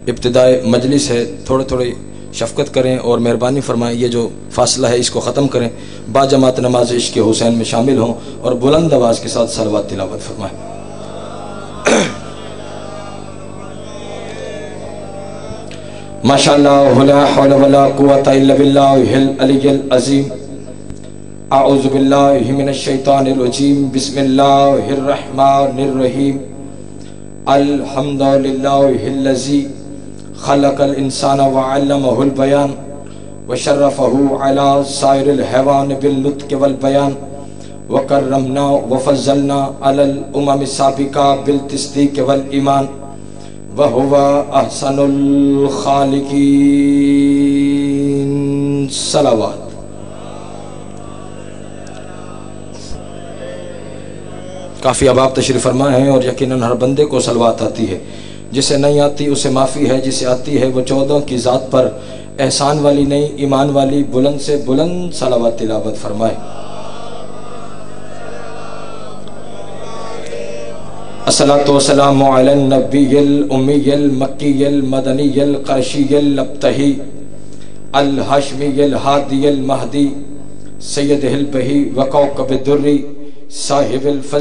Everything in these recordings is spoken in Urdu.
ابتدائے مجلس ہے، تھوڑے تھوڑے شفقت کریں اور مہربانی فرمائیں، یہ جو فاصلہ ہے اس کو ختم کریں، با جماعت نماز عشق حسین میں شامل ہوں اور بلند آواز کے ساتھ صلوات تلاوت فرمائیں۔ ماشاءاللہ لا حول ولا قوة الا باللہ العلی العظیم۔ اعوذ باللہ من الشیطان الرجیم، بسم اللہ الرحمن الرحیم۔ الحمدللہ الذی خلق الانسان وعلمہ البیان وشرفہ علی سائر الحیوان بالنطق والبیان وکرمنا وفضلنا علی الامم السابقہ بالتصدیق والایمان وہو احسن الخالقین۔ صلوات۔ کافی اب آپ تشریف فرما ہیں اور یقیناً ہر بندے کو صلوات آتی ہے، جسے نہیں آتی اسے معافی ہے، جسے آتی ہے وہ 14 کی ذات پر احسان والی نہیں ایمان والی بلند سے بلند صلوات تلاوت فرمائے۔ الصلاۃ والسلام علی النبی الامی المکی المدنی القرشی الابتہی الہاشمی الہادی المہدی سید البہی وکوکب الدری صاحب الفضل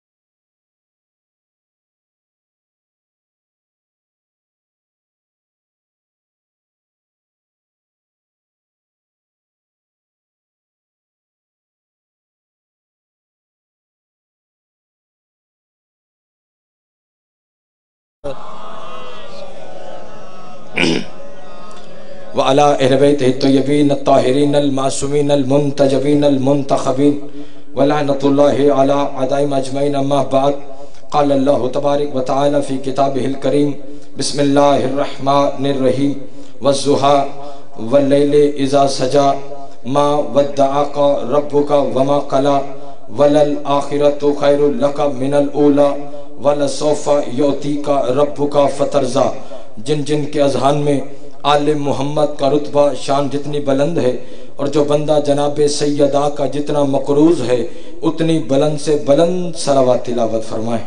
وعلى اہل بیتہ الطیبین الطاہرین المعصومین المنتجبین المنتخبین ولعنۃ اللہ علی اعدائهم اجمعین۔ اما بعد، قال اللہ تبارک و تعالی فی کتابہ الکریم، بسم اللہ الرحمن الرحیم، والضحی واللیل اذا سجی، ما ودعک ربک وما قلی، وللآخرۃ خیر لک من الاولی ولسوف یعطیک ربک فترضی۔ جن جن کے اذہان میں آل محمد کا رتبہ شان جتنی بلند ہے اور جو بندہ جناب سیدہ کا جتنا مقروض ہے اتنی بلند سے بلند صلوات تلاوت فرمائیں۔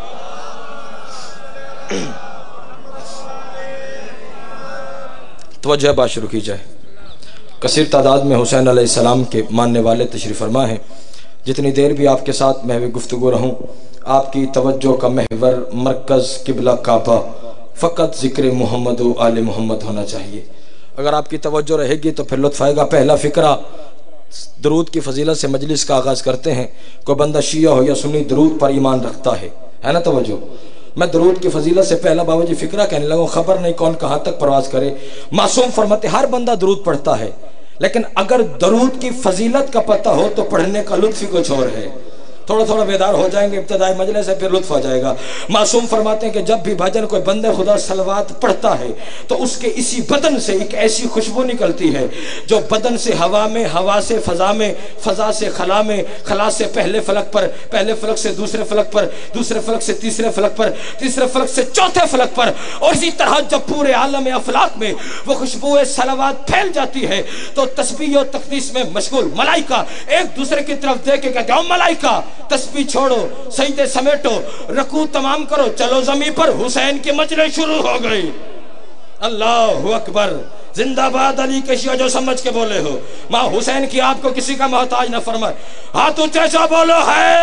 توجہ بات شروع کی جائے۔ کثیر تعداد میں حسین علیہ السلام کے ماننے والے تشریف فرما ہیں۔ جتنی دیر بھی آپ کے ساتھ محو گفتگو رہوں، آپ کی توجہ کا محور مرکز قبلہ کعبہ فقط ذکر محمد و آل محمد ہونا چاہیے۔ اگر آپ کی توجہ رہے گی تو پھر لطف آئے گا۔ پہلا فقرہ درود کی فضیلت سے مجلس کا آغاز کرتے ہیں۔ کوئی بندہ شیعہ ہو یا سنی درود پر ایمان رکھتا ہے نا توجہ؟ میں درود کی فضیلت سے پہلا باوجہ فقرہ کہنے لگا، خبر نہیں کون کہاں تک پرواز کرے۔ معصوم فرماتے ہر بندہ درود پڑھتا ہے، لیکن اگر درود کی فضیلت کا پتہ ہو تو پڑھنے کا لطف ہی کچھ اور ہے۔ تھوڑا تھوڑا بیدار ہو جائیں گے ابتدائی مجلس سے، پھر لطف آ جائے گا۔ معصوم فرماتے ہیں کہ جب بھی بھاجن کوئی بندے خدا صلوات پڑھتا ہے تو اس کے اسی بدن سے ایک ایسی خوشبو نکلتی ہے جو بدن سے ہوا میں، ہوا سے فضا میں، فضا سے خلا میں، خلا سے پہلے فلک پر، پہلے فلک سے دوسرے فلک پر، دوسرے فلک سے تیسرے فلک پر، تیسرے فلک سے چوتھے فلک پر، اور اسی طرح جب پورے عالم افلاک میں وہ خوشبو صلوات پھیل جاتی ہے تو تسبیح و تقدیس میں مشغول ملائکہ ایک دوسرے کی طرف دیکھ کے کہتے ہیں، ملائکہ تسبیح چھوڑو، سجدے سمیٹو، رکوع تمام کرو، چلو زمین پر حسین کی مجلس شروع ہو گئی۔ اللہ اکبر، زندہ باد علی کے شیعہ جو سمجھ کے بولے ہو، ماں حسین کی آپ کو کسی کا محتاج نہ فرمائے۔ ہاتھ اونچے سے بولو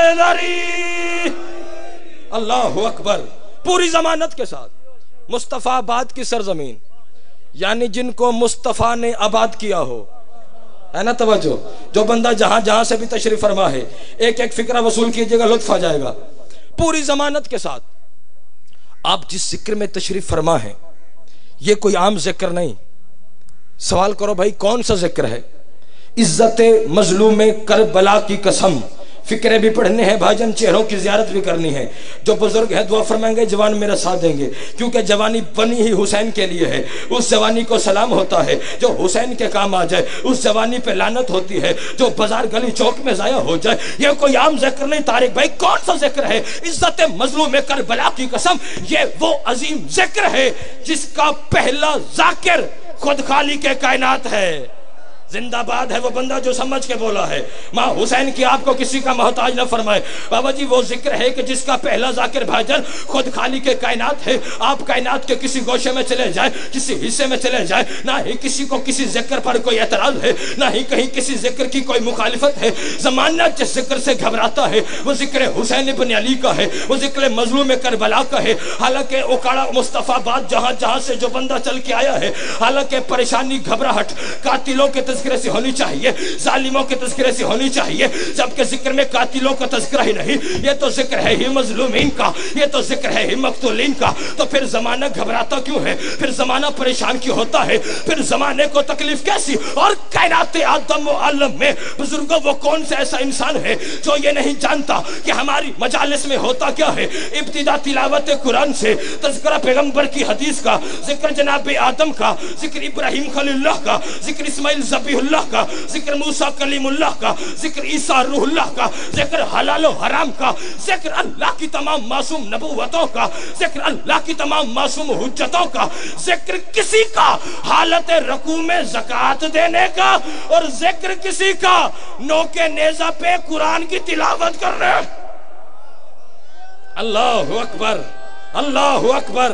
حیدری۔ اللہ اکبر، پوری ضمانت کے ساتھ مصطفیٰ آباد کی سرزمین، یعنی جن کو مصطفیٰ نے آباد کیا ہو، ہے نا توجہ؟ جو بندہ جہاں جہاں سے بھی تشریف فرما ہے ایک ایک فکرہ وصول کیجئے گا، لطف آ جائے گا۔ پوری ضمانت کے ساتھ آپ جس ذکر میں تشریف فرما ہے یہ کوئی عام ذکر نہیں۔ سوال کرو بھائی کون سا ذکر ہے؟ عزت مظلوم کربلا کی قسم، فکرے بھی پڑھنے ہیں بھاجن، چہروں کی زیارت بھی کرنی ہے۔ جو بزرگ ہے دعا فرمائیں گے جوان میرا ساتھ دیں گے، کیونکہ جوانی بنی ہی حسین کے لیے ہے۔ اس جوانی کو سلام ہوتا ہے جو حسین کے کام آ جائے، اس جوانی پہ لعنت ہوتی ہے جو بازار گلی چوک میں ضائع ہو جائے۔ یہ کوئی عام ذکر نہیں۔ طارق بھائی کون سا ذکر ہے؟ عزت مظلوم کربلا کی قسم، یہ وہ عظیم ذکر ہے جس کا پہلا ذاکر خود خالق کائنات ہے۔ زندہ باد ہے وہ بندہ جو سمجھ کے بولا ہے۔ ماں حسین کی آپ کو کسی کا محتاج نہ فرمائے۔ بابا جی وہ ذکر ہے کہ جس کا پہلا ذاکر بھائی جان خود خالق کے کائنات ہے۔ آپ کائنات کے کسی گوشے میں چلے جائیں، کسی حصے میں چلے جائیں، نہ ہی کسی کو کسی ذکر پر کوئی اعتراض ہے، نہ ہی کہیں کسی ذکر کی کوئی مخالفت ہے۔ زمانہ جس ذکر سے گھبراتا ہے وہ ذکر حسین ابن علی کا ہے، وہ ذکر مظلوم کربلا کا ہے۔ حالانکہ اکاڑا مصطفیٰ باد جہاں جہاں سے جو بندہ چل کے آیا ہے، حالانکہ پریشانی گھبراہٹ قاتلوں کے تذکرے سے ہونی چاہیے، ظالموں کے تذکرے سے ہونی چاہیے، جبکہ ذکر میں قاتلوں کا تذکرہ ہی نہیں، یہ تو ذکر ہے ہی مظلومین کا، یہ تو ذکر ہے ہی مقتولین کا۔ تو پھر زمانہ گھبراتا کیوں ہے؟ پھر زمانہ پریشان کیوں ہوتا ہے؟ پھر زمانے کو تکلیف کیسی؟ اور کائنات آدم و عالم میں بزرگوں وہ کون سے ایسا انسان ہے جو یہ نہیں جانتا کہ ہماری مجالس میں ہوتا کیا ہے؟ ابتدا تلاوت قرآن سے، تذکرہ پیغمبر کی حدیث کا، ذکر جناب آدم کا، ذکر ابراہیم خلیل اللہ کا، ذکر اسماعیل ذبیح اللہ کا، ذکر موسیٰ کلیم اللہ کا، ذکر عیسیٰ روح اللہ کا، ذکر حلال و حرام کا، ذکر اللہ کی تمام معصوم نبوتوں کا، ذکر اللہ کی تمام معصوم حجتوں کا، ذکر کسی کا حالت رکوع میں زکوٰۃ دینے کا، اور ذکر کسی کا نوکے نیزہ پہ قرآن کی تلاوت کرنے۔ اللہ اکبر، اللہ اکبر۔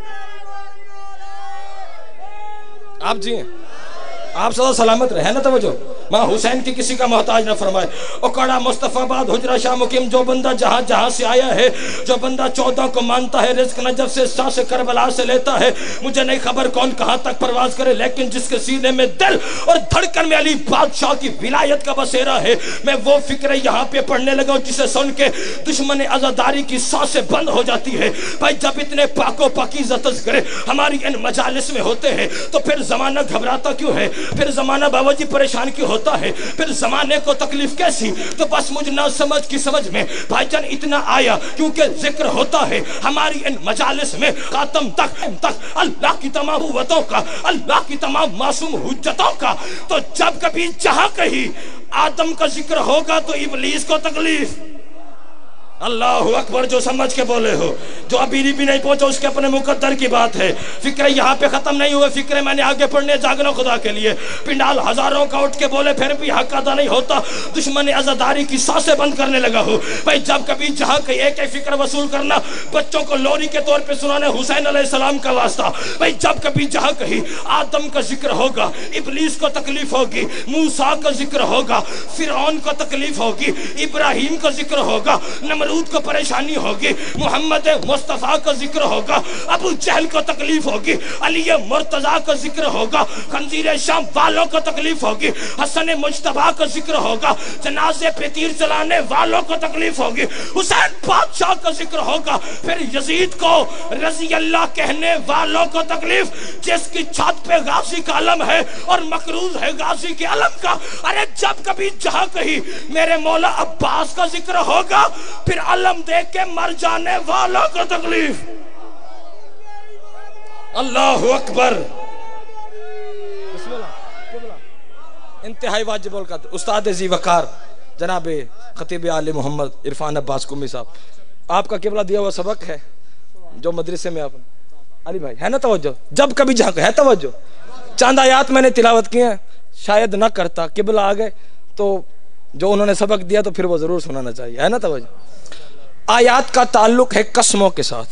آپ جی ہیں، آپ صدا سلامت رہے نا، توجہ۔ ماں حسین کی کسی کا محتاج نہ فرمائے۔ اکاڑا مصطفیٰ باد حجرہ شاہ مقیم، جو بندہ جہاں جہاں سے آیا ہے، جو بندہ 14 کو مانتا ہے، رزق نجف سے شاہ سے کربلا سے لیتا ہے، مجھے نہیں خبر کون کہاں تک پرواز کرے، لیکن جس کے سینے میں دل اور دھڑکن میں علی بادشاہ کی ولایت کا بسیرا ہے، میں وہ فکر یہاں پہ پڑھنے لگا ہوں جسے سن کے دشمن عزاداری کی سانسیں بند ہو جاتی ہے۔ بھائی جب اتنے پاک و پاکیزہ تذکرے ہماری ان مجالس میں ہوتے ہیں تو پھر زمانہ گھبراتا کیوں ہے؟ پھر زمانہ بابا جی پریشان کیوں ہوتا ہے؟ پھر زمانے کو تکلیف کیسی؟ تو بس مجھ نہ سمجھ کی سمجھ میں بھائی جان اتنا آیا، کیونکہ ذکر ہوتا ہے ہماری ان مجالس میں خاتم تک اللہ کی تمام قوتوں کا، اللہ کی تمام معصوم حجتوں کا۔ تو جب کبھی جہاں کہیں آدم کا ذکر ہوگا تو ابلیس کو تکلیف۔ اللہ اکبر، جو سمجھ کے بولے ہو، جو ابھی بھی نہیں پہنچا اس کے اپنے مقدر کی بات ہے۔ فکر یہاں پہ ختم نہیں ہوئے، فکر میں نے آگے پڑھنے جاگنا خدا کے لیے۔ پنڈال ہزاروں کا اٹھ کے بولے پھر بھی حق ادا نہیں ہوتا، دشمن عزاداری کی سانسیں بند کرنے لگا ہو۔ بھائی جب کبھی جہاں کہیں ایک فکر وصول کرنا، بچوں کو لوری کے طور پہ سنانے حسین علیہ السلام کا واسطہ۔ بھائی جب کبھی جہاں کہیں آدم کا ذکر ہوگا، ابلیس کو تکلیف ہوگی، موسیٰ کا ذکر ہوگا، فرعون کو تکلیف ہوگی، ابراہیم کا ذکر ہوگا، نمرود کو پریشانی ہوگی، محمد مصطفیٰ کا ذکر ہوگا، ابو جہل کو تکلیف ہوگی، علی مرتضیٰ کا ذکر ہوگا، خنزیر شام والوں کو تکلیف ہوگی، حسن مجتبیٰ کا ذکر ہوگا، جنازے پہ تیر چلانے والوں کو تکلیف ہوگی، حسین بادشاہ کا ذکر ہوگا، پھر یزید کو رضی اللہ کہنے والوں کو تکلیف، جس کی چھت پہ غازی کا علم ہے اور مقروض ہے غازی کے علم کا۔ ارے جب کبھی جہاں کہیں میرے مولا عباس کا ذکر ہوگا، پھر علم دیکھ کے مر جانے والوں کو تکلیف۔ اللہ اکبر، بسم اللہ۔ انتہائی واجب القدر استاد ذی وقار جناب خطیب آل محمد عرفان عباس قمی صاحب، آپ کا قبلہ دیا ہوا سبق ہے جو مدرسے میں آپ علی بھائی ہے نا، توجہ جب کبھی جہاں ہے توجہ۔ چاند آیات میں نے تلاوت کی ہیں، شاید نہ کرتا، قبلہ آ گئے تو جو انہوں نے سبق دیا تو پھر وہ ضرور سنانا چاہیے، ہے نا توجہ۔ آیات کا تعلق ہے قسموں کے ساتھ،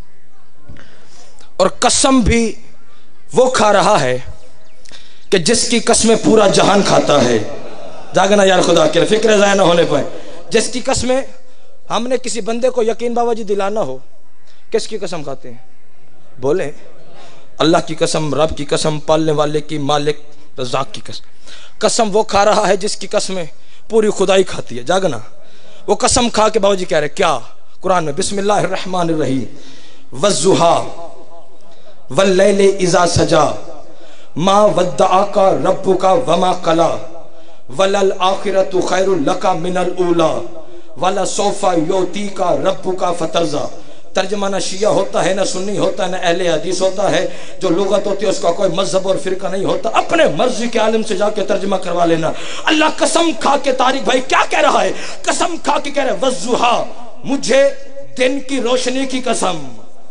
اور قسم بھی وہ کھا رہا ہے کہ جس کی قسمیں پورا جہان کھاتا ہے۔ جاگنا یار خدا کے فکر ضائع نہ ہونے پائے۔ جس کی قسمیں ہم نے کسی بندے کو یقین بابا جی دلانا ہو، کس کی قسم کھاتے ہیں؟ بولیں اللہ کی قسم، رب کی قسم، پالنے والے کی، مالک رزاق کی قسم۔ قسم وہ کھا رہا ہے جس کی قسمیں پوری خدائی کھاتی ہے۔ جاگنا وہ قسم کھا کے بابا جی کہہ رہے کیا قرآن میں، بسم اللہ الرحمن الرحیم، والضحیٰ واللیل اذا سجا ما ودعاک ربک وما قلی وللآخرۃ خیر لک من الاولی ولسوف یعطیک ربک فترضی۔ ترجمہ نہ شیعہ ہوتا ہے، نہ سنی ہوتا ہے، نہ اہل حدیث ہوتا ہے، جو لغت ہوتی ہے اس کا کوئی مذہب اور فرقہ نہیں ہوتا، اپنے مرضی کے عالم سے جا کے ترجمہ کروا لینا۔ اللہ قسم کھا کے، طارق بھائی کیا کہہ رہا ہے؟ قسم کھا کے کہہ رہا ہے والضحیٰ، مجھے دن کی روشنی کی قسم،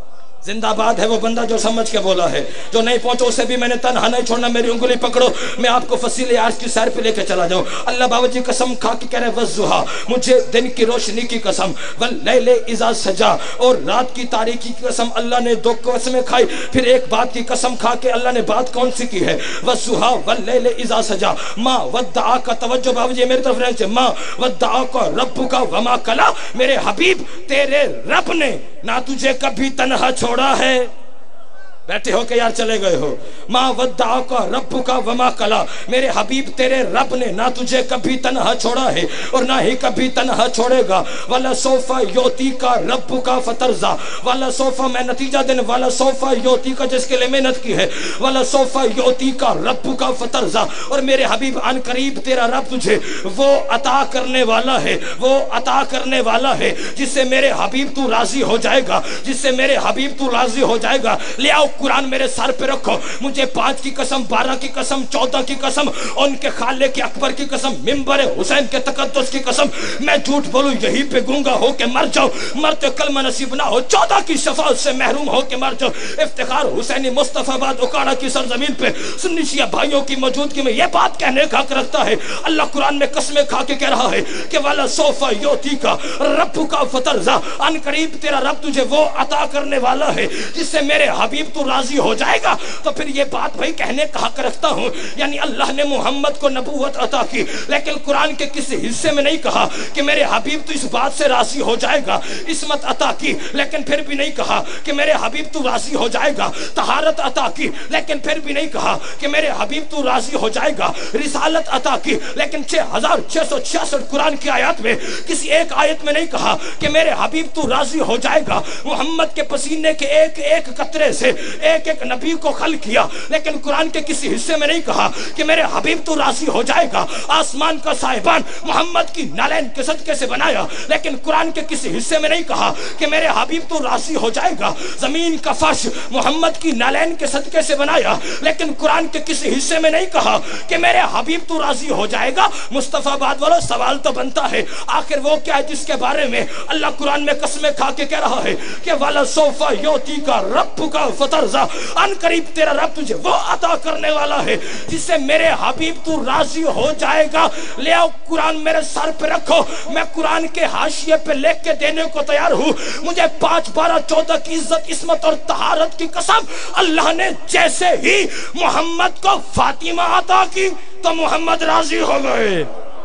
زندہ باد ہے وہ بندہ جو سمجھ کے بولا ہے. جو نہیں پہنچا اسے بھی میں نے تنہا نہیں چھوڑنا. میری انگلی پکڑو میں آپ کو فصیل عرش کی سیر پہ لے کے چلا جاؤں. اللہ بابا جی قسم کھا کے کہہ رہے والضحیٰ, مجھے دن کی روشنی کی قسم, واللیل اذا سجا, اور رات کی تاریکی کی قسم. اللہ نے دو قسمیں کھائی, پھر ایک بات کی قسم کھا کے اللہ نے بات کون سی کی ہے؟ والضحیٰ واللیل اذا سجا ما ودعاک. توجہ بابا جی میری طرف رہنے سے, ما ودعاک ربک وما قلی. میرے حبیب تیرے رب نے نہ تجھے کبھی تنہا چھوڑا ہے. بیٹھے ہو کہ یار چلے گئے ہو. ما ودعاک ربک وما قلی, میرے حبیب تیرے رب نے نہ تجھے کبھی تنہا چھوڑا ہے اور نہ ہی کبھی تنہا چھوڑے گا. وَلَسَوْفَ يُعْطِيكَ رَبُّكَ فَتَرْضَىٰ. وَلَسَوْفَ میں نتیجہ دن وَلَسَوْفَ يُعْطِيكَ جس کے لئے محنت کی ہے. وَلَسَوْفَ يُعْطِيكَ رَبُّكَ فَتَرْضَىٰ, اور میرے حبیب عن قریب تیرا رب تجھے وہ عطا کرنے والا ہے, وہ عطا کرنے والا ہے جس سے میرے حبیب تو راضی ہو جائے گا, جس سے میرے حبیب تو راضی ہو جائے گا. لے آؤ قرآن میرے سر پہ رکھو. مجھے 5 کی قسم, 12 کی قسم, 14 کی قسم, ان کے خالق کے اکبر کی قسم, منبر حسین کے تقدس کی قسم, میں جھوٹ بولوں یہی پہ گونگا ہو کے مر جاؤ, مرتے کلمہ نصیب نہ ہو, 14 کی شفاعت سے محروم ہو کے مر جاؤ. افتخار حسینی مصطفیٰ آباد اکاڑا کی سرزمین پہ سنی شیعہ بھائیوں کی موجودگی میں یہ بات کہنے کا حق رکھتا ہے. اللہ قرآن میں قسمیں کھا کے کہہ رہا ہے کہ وَلَسَوْفَ يُعْطِيكَ رَبُّكَ فَتَرْضَىٰ, ان قریب تیرا رب تجھے وہ عطا کرنے والا ہے جس سے میرے حبیب تو راضی ہو جائے گا. تو پھر یہ بات بھائی کہنے کا حق رکھتا ہوں, یعنی اللہ نے محمد کو نبوت عطا کی, لیکن قرآن کے کسی حصے میں نہیں کہا کہ میرے حبیب تو اس بات سے راضی ہو جائے گا. عصمت عطا کی, لیکن پھر بھی نہیں کہا کہ میرے حبیب تو راضی ہو جائے گا. طہارت عطا کی, لیکن پھر بھی نہیں کہا کہ میرے حبیب تو راضی ہو جائے گا. رسالت عطا کی, لیکن 6666 قرآن کی آیات میں کسی ایک آیت میں نہیں کہا کہ میرے حبیب تو راضی ہو جائے گا. محمد کے پسینے کے ایک ایک قطرے سے ایک ایک نبی کو خلق کیا, لیکن قرآن کے کسی حصے میں نہیں کہا کہ میرے حبیب تو راضی ہو جائے گا. آسمان کا صاحبان محمد کی نالین کے صدقے سے بنایا, لیکن قرآن کے کسی حصے میں نہیں کہا کہ میرے حبیب تو راضی ہو جائے گا. زمین کا فرش محمد کی نالین کے صدقے سے بنایا, لیکن قرآن کے کسی حصے میں نہیں کہا کہ میرے حبیب تو راضی ہو جائے گا. مصطفیٰ آباد والا سوال تو بنتا ہے, آخر وہ کیا ہے جس کے بارے میں اللہ قرآن میں قسمیں کھا کے کہہ رہا ہے کہ وَلَسَوْفَ يُعْطِيكَ رَبُّكَ فَتَرْضَىٰ, ان قریب تیرا رب تجھے وہ عطا کرنے والا ہے جس سے میرے حبیب تو راضی ہو جائے گا. لے آؤ قرآن میرے سر پہ رکھو, میں قرآن کے حاشیے پہ لکھ کے دینے کو تیار ہوں. مجھے 5, 12, 14 کی عزت, عصمت اور طہارت کی قسم, اللہ نے جیسے ہی محمد کو فاطمہ عطا کی تو محمد راضی ہو گئے.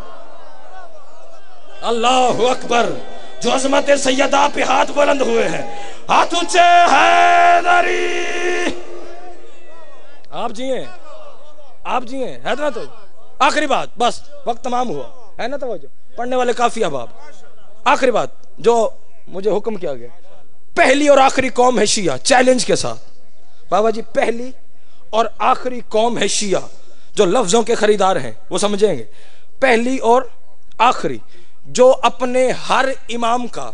اللہ اکبر. جو عظمت سیدہ پہ ہاتھ بلند ہوئے ہیں, ہاتھ اونچے حیدری. آپ جیئیں, آپ جیئیں حیدر. تو آخری بات, بس وقت تمام ہوا ہے نا, توجہ پڑھنے والے کافی اب. آخری بات جو مجھے حکم کیا گیا, پہلی اور آخری قوم ہے شیعہ. چیلنج کے ساتھ بابا جی, پہلی اور آخری قوم ہے شیعہ. جو لفظوں کے خریدار ہیں وہ سمجھیں گے. پہلی اور آخری, جو اپنے ہر امام کا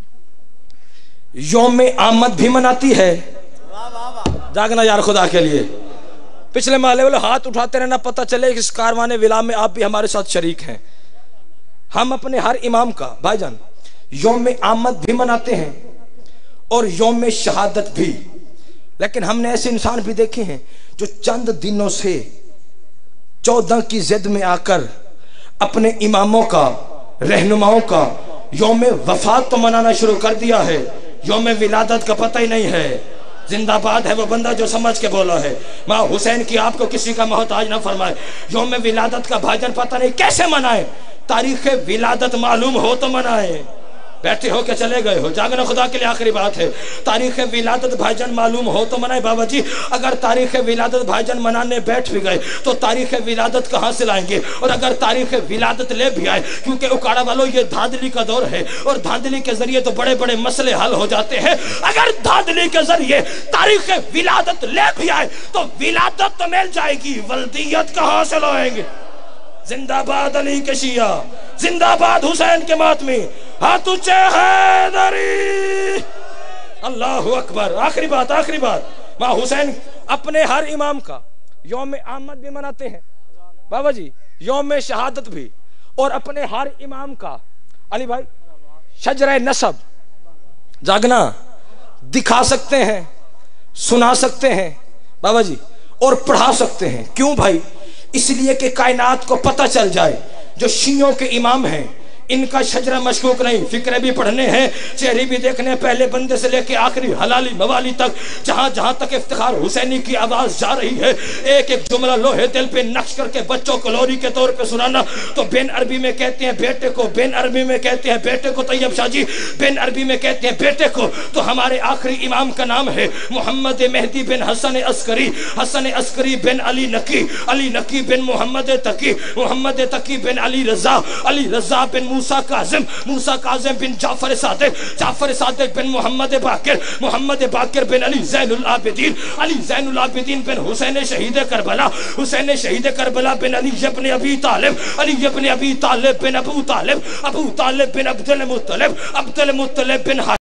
یوم آمد بھی مناتی ہے. جاگنا یار خدا کے لیے. پچھلے محلے والے ہاتھ اٹھاتے رہنا, پتہ چلے اس کاروان ولا میں آپ بھی ہمارے ساتھ شریک ہیں. ہم اپنے ہر امام کا بھائی جان یوم آمد بھی مناتے ہیں اور یوم شہادت بھی. لیکن ہم نے ایسے انسان بھی دیکھے ہیں جو چند دنوں سے 14 کی زد میں آ کر اپنے اماموں کا, رہنماؤں کا یوم وفات تو منانا شروع کر دیا ہے, یوم ولادت کا پتہ ہی نہیں ہے. زندہ باد ہے وہ بندہ جو سمجھ کے بولا ہے. ماں حسین کی آپ کو کسی کا محتاج نہ فرمائے. یوم ولادت کا بھائی جان پتہ نہیں کیسے منائے, تاریخ ولادت معلوم ہو تو منائے. بیٹھے ہو کہ چلے گئے ہو, جاگنا خدا کے لیے آخری بات ہے. تاریخ ولادت بھائی جان معلوم ہو تو منائے. بابا جی اگر تاریخ ولادت بھائی جان منانے بیٹھ بھی گئے تو تاریخ ولادت کہاں سے لائیں گے؟ اور اگر تاریخ ولادت لے بھی آئے, کیونکہ اکاڑا والوں یہ دھاندلی کا دور ہے اور دھاندلی کے ذریعے تو بڑے بڑے مسئلے حل ہو جاتے ہیں. اگر دھاندلی کے ذریعے تاریخ ولادت لے بھی آئے تو ولادت تو مل جائے گی, ولدیت کہاں سے لائیں گے؟ زندہ باد علی کے شیعہ, زندہ باد حسین کے ماتمی, ہاتھ اونچے حیدری. اللہ اکبر. آخری بات, آخری بات, ماں حسین اپنے ہر امام کا یوم آمد بھی مناتے ہیں بابا جی, یوم شہادت بھی, اور اپنے ہر امام کا علی بھائی شجرہ نسب جاگنا دکھا سکتے ہیں سنا سکتے ہیں بابا جی اور پڑھا سکتے ہیں. کیوں بھائی؟ اس لیے کہ کائنات کو پتہ چل جائے جو شیعوں کے امام ہیں ان کا شجرہ مشکوک نہیں. فکرے بھی پڑھنے ہیں, چہرے بھی دیکھنے, پہلے بندے سے لے کے آخری حلالی موالی تک, جہاں جہاں تک افتخار حسینی کی آواز جا رہی ہے, ایک ایک جملہ لوہے دل پہ نقش کر کے بچوں کو لوری کے طور پہ سنانا. تو بین عربی میں کہتے ہیں بیٹے کو, بین عربی میں کہتے ہیں بیٹے کو طیب شاہ جی, بین عربی میں کہتے ہیں بیٹے کو. تو ہمارے آخری امام کا نام ہے محمد مہدی بن حسن عسکری, حسن عسکری بن علی نقی, علی نقی بن محمد تقی, محمد تقی بن علی رضا, علی رضا بن موسیٰ کاظم, موسیٰ کاظم بن جعفر صادق, جعفر صادق بن محمد باقر, محمد باقر بن علی زین العابدین, علی زین العابدین بن حسین شہید کربلا, حسین شہید کربلا بن علی ابن ابی طالب, علی ابن ابی طالب بن ابو طالب, ابو طالب بن عبد المطلب, عبد المطلب بن